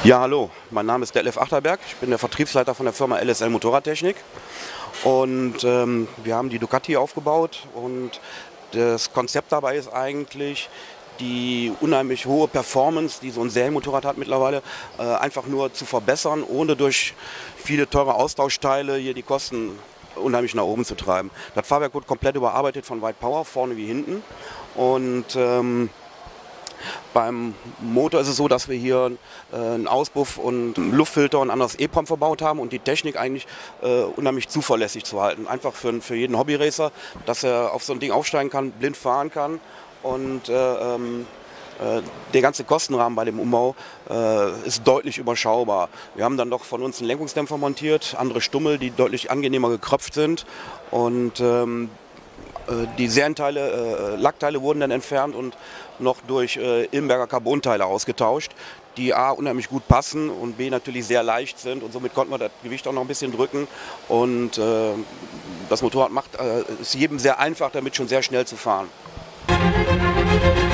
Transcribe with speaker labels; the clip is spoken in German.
Speaker 1: Ja, hallo, mein Name ist Detlef Achterberg, ich bin der Vertriebsleiter von der Firma LSL Motorradtechnik und wir haben die Ducati aufgebaut und das Konzept dabei ist eigentlich, die unheimlich hohe Performance, die so ein Serienmotorrad hat mittlerweile, einfach nur zu verbessern, ohne durch viele teure Austauschteile hier die Kosten unheimlich nach oben zu treiben. Das Fahrwerk wird komplett überarbeitet von White Power, vorne wie hinten, und beim Motor ist es so, dass wir hier einen Auspuff und einen Luftfilter und ein anderes EEPROM verbaut haben und die Technik eigentlich unheimlich zuverlässig zu halten. Einfach für jeden Hobbyracer, dass er auf so ein Ding aufsteigen kann, blind fahren kann, und der ganze Kostenrahmen bei dem Umbau ist deutlich überschaubar. Wir haben dann doch von uns einen Lenkungsdämpfer montiert, andere Stummel, die deutlich angenehmer gekröpft sind, und die Serienteile, Lackteile wurden dann entfernt und noch durch Ilmberger Carbonteile ausgetauscht, die A unheimlich gut passen und B natürlich sehr leicht sind, und somit konnten wir das Gewicht auch noch ein bisschen drücken, und das Motorrad macht es jedem sehr einfach, damit schon sehr schnell zu fahren.